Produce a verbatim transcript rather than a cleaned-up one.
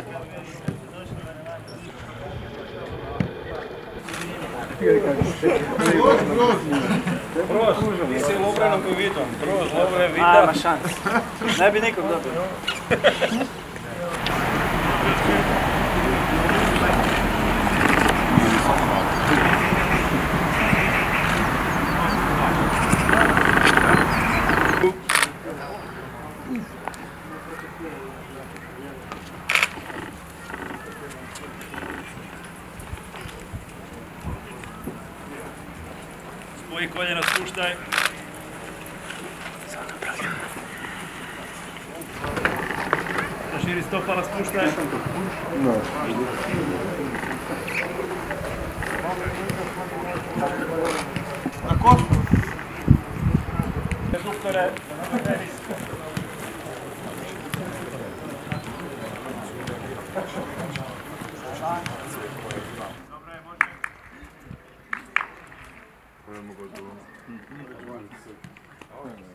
Broz, ti si Lovrenom koji vidim. Broz, Lovren, vidim. A, ima šans. Ne bi nikom dobio. Spoji koljena, spuštaj. Širi stopala, spuštaj. Na kostu. Reduktore. Mogu odgovoriti.